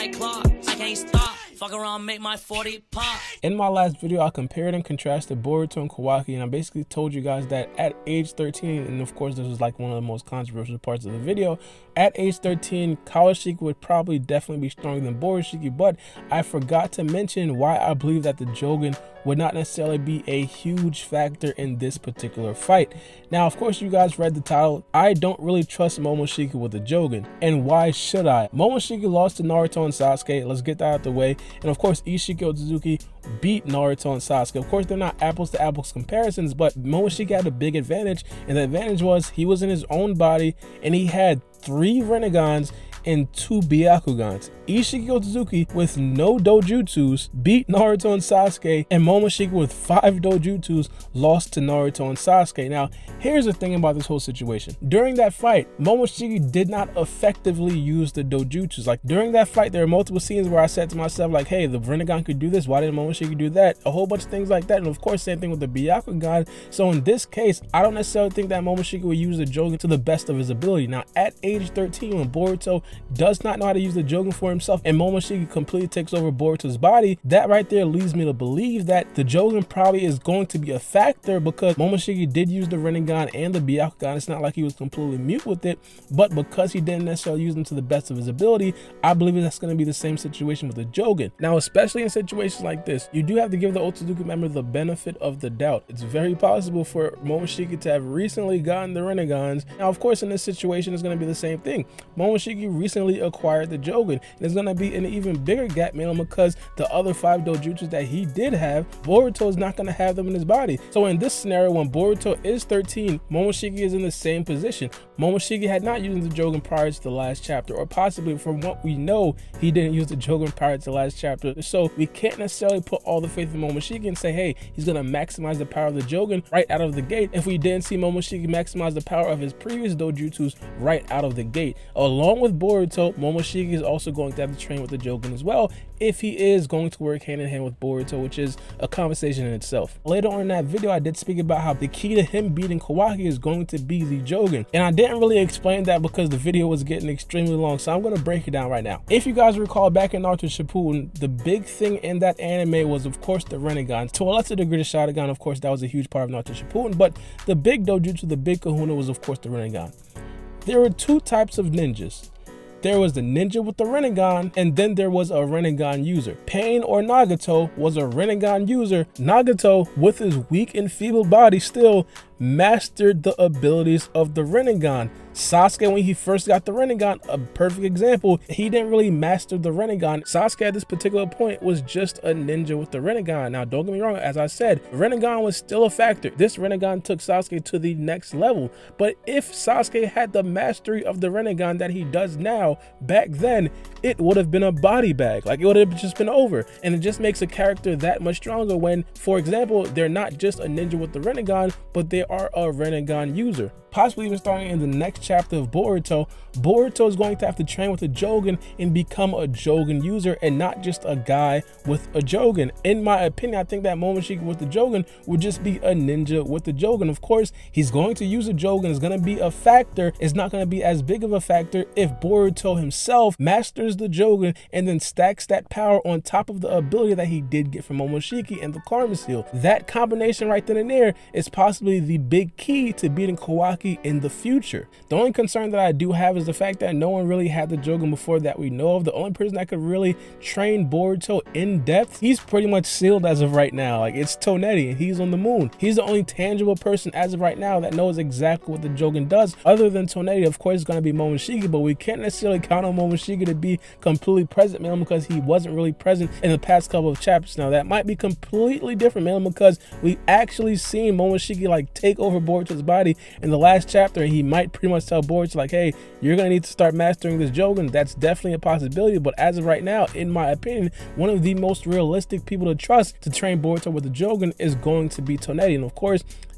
like clock. I can't stop. Fuck around, make my 40 pop. In my last video, I compared and contrasted Boruto and Kawaki, and I basically told you guys that at age 13, and of course this was like one of the most controversial parts of the video, at age 13, Kawashiki would probably definitely be stronger than Borushiki, but I forgot to mention why I believe that the Jogan would not necessarily be a huge factor in this particular fight. Now, of course, you guys read the title. I don't really trust Momoshiki with the Jogan, and why should I? Momoshiki lost to Naruto and Sasuke. Let's get that out the way. And of course, Ishiki Otsutsuki beat Naruto and Sasuke. Of course, they're not apples to apples comparisons, but Momoshiki had a big advantage, and the advantage was he was in his own body and he had 3 Renegans and 2 Byakugans. Ishiki Otsutsuki with no dojutsus beat Naruto and Sasuke, and Momoshiki with 5 dojutsus lost to Naruto and Sasuke. Now, here's the thing about this whole situation. During that fight, Momoshiki did not effectively use the dojutsus. Like, during that fight, there are multiple scenes where I said to myself, like, hey, the Rinnegan could do this, why didn't Momoshiki do that? A whole bunch of things like that. And of course, same thing with the Byakugan. So in this case, I don't necessarily think that Momoshiki would use the Jogan to the best of his ability. Now, at age 13, when Boruto does not know how to use the Jogan for himself and Momoshiki completely takes over Boruto's body, that right there leads me to believe that the Jogan probably is going to be a factor, because Momoshiki did use the Rinnegan and the Byakugan. It's not like he was completely mute with it, but because he didn't necessarily use them to the best of his ability, I believe that's going to be the same situation with the Jogan. Now, especially in situations like this, you do have to give the Otsutsuki member the benefit of the doubt. It's very possible for Momoshiki to have recently gotten the Rennegans. Now, of course, in this situation, it's going to be the same thing. Momoshiki recently acquired the Jogan, and it's going to be an even bigger gap minimum because the other 5 dojutsus that he did have, Boruto is not going to have them in his body. So in this scenario, when Boruto is 13, Momoshiki is in the same position. Momoshiki had not used the Jogan prior to the last chapter, or possibly from what we know, he didn't use the Jogan prior to the last chapter. So we can't necessarily put all the faith in Momoshiki and say, hey, he's going to maximize the power of the Jogan right out of the gate, if we didn't see Momoshiki maximize the power of his previous dojutsus right out of the gate. Along with Boruto, Momoshiki is also going to have to train with the Jogan as well, if he is going to work hand in hand with Boruto, which is a conversation in itself. Later on in that video, I did speak about how the key to him beating Kawaki is going to be the Jogan, and I didn't really explain that because the video was getting extremely long, so I'm going to break it down right now. If you guys recall, back in Naruto Shippuden, the big thing in that anime was, of course, the Rinnegan. To a lesser degree, the Sharingan, of course, that was a huge part of Naruto Shippuden, but the big dojutsu, the big kahuna, was, of course, the Rinnegan. There were 2 types of ninjas. There was the ninja with the Rinnegan, and then there was a Rinnegan user. Pain, or Nagato, was a Rinnegan user. Nagato, with his weak and feeble body, still mastered the abilities of the Rinnegan. Sasuke, when he first got the Rinnegan, a perfect example, he didn't really master the Rinnegan. Sasuke at this particular point was just a ninja with the Rinnegan. Now, don't get me wrong, as I said, Rinnegan was still a factor. This Rinnegan took Sasuke to the next level. But if Sasuke had the mastery of the Rinnegan that he does now, back then, it would have been a body bag. Like, it would have just been over. And it just makes a character that much stronger when, for example, they're not just a ninja with the Rinnegan, but they are a Rinnegan user. Possibly even starting in the next chapter of Boruto, Boruto is going to have to train with a Jogan and become a Jogan user, and not just a guy with a Jogan. In my opinion, I think that Momoshiki with the Jogan would just be a ninja with the Jogan. Of course, he's going to use a Jogan. It's going to be a factor. It's not going to be as big of a factor if Boruto himself masters the Jogan and then stacks that power on top of the ability that he did get from Momoshiki and the Karma Seal. That combination right then and there is possibly the big key to beating Kawaki in the future. The only concern that I do have is the fact that no one really had the Jogan before that we know of. The only person that could really train Boruto in depth, he's pretty much sealed as of right now. Like, it's Tonetti, and he's on the moon. He's the only tangible person as of right now that knows exactly what the Jogan does. Other than Tonetti, of course, it's going to be Momoshiki, but we can't necessarily count on Momoshiki to be completely present, man, because he wasn't really present in the past couple of chapters. Now, that might be completely different, man, because we actually seen Momoshiki like take over Boruto's body in the last chapter, and he might pretty much tell Boruto like, hey, you're gonna need to start mastering this Jogan. That's definitely a possibility, but as of right now, in my opinion, one of the most realistic people to trust to train Boruto with the Jogan is going to be Tonetti. And of course,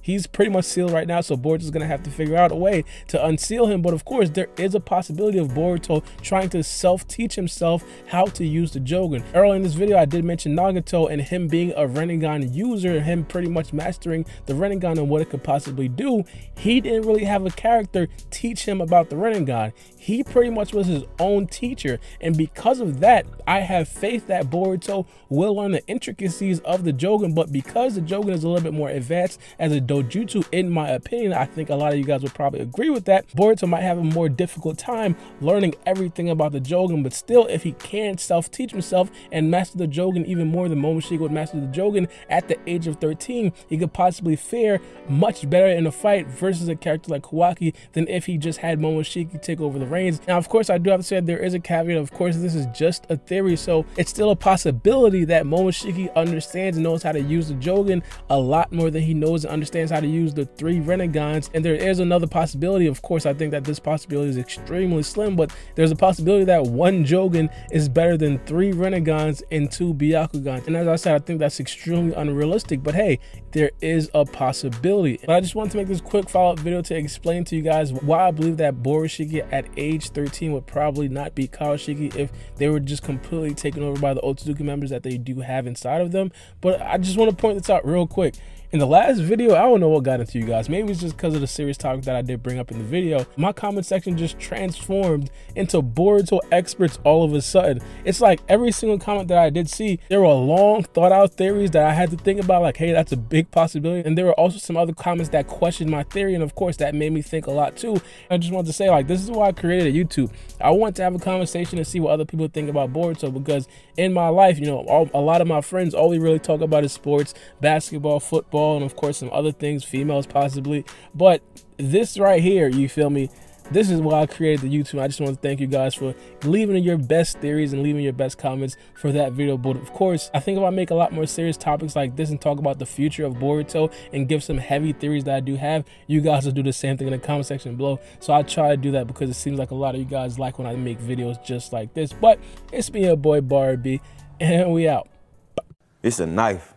he's pretty much sealed right now, so Boruto's gonna have to figure out a way to unseal him. But of course, there is a possibility of Boruto trying to self-teach himself how to use the Jogan. Earlier in this video, I did mention Nagato and him being a Rinnegan user, him pretty much mastering the Rinnegan and what it could possibly do. He didn't really have a character teach him about the Rinnegan. He pretty much was his own teacher, and because of that, I have faith that Boruto will learn the intricacies of the Jogan. But because the Jogan is a little bit more advanced as a dojutsu, in my opinion, I think a lot of you guys would probably agree with that, Boruto might have a more difficult time learning everything about the Jogan. But still, if he can self-teach himself and master the Jogan even more than Momoshiki would master the Jogan at the age of 13, he could possibly fare much better in a fight versus a character like Kawaki than if he just had Momoshiki take over the reins. Now, of course, I do have to say there is a caveat. Of course, this is just a theory, so it's still a possibility that Momoshiki understands and knows how to use the Jogan a lot more than he knows and understands how to use the 3 Rennegans. And there is another possibility. Of course, I think that this possibility is extremely slim, but there's a possibility that 1 Jogan is better than 3 Rennegans and 2 Byakugans. And as I said, I think that's extremely unrealistic, but hey, there is a possibility. But I just wanted to make this quick follow-up video to explain to you guys why I believe that Borushiki at age 13 would probably not beat Kawashiki if they were just completely taken over by the Otsutsuki members that they do have inside of them. But I just want to point this out real quick. In the last video, I don't know what got into you guys. Maybe it's just because of the serious topic that I did bring up in the video. My comment section just transformed into Boruto experts all of a sudden. It's like every single comment that I did see, there were long thought out theories that I had to think about, like, hey, that's a big possibility. And there were also some other comments that questioned my theory, and of course that made me think a lot too. I just wanted to say, like, this is why I created a YouTube. I want to have a conversation and see what other people think about Boruto, because in my life, you know, a lot of my friends, all we really talk about is sports, basketball, football, and of course some other things, females possibly. But this right here, you feel me, this is why I created the YouTube. I just want to thank you guys for leaving your best theories and leaving your best comments for that video. But of course, I think if I make a lot more serious topics like this and talk about the future of Boruto and give some heavy theories that I do have, you guys will do the same thing in the comment section below. So I try to do that because it seems like a lot of you guys like when I make videos just like this. But it's me, your boy Barbie, and we out. It's a knife.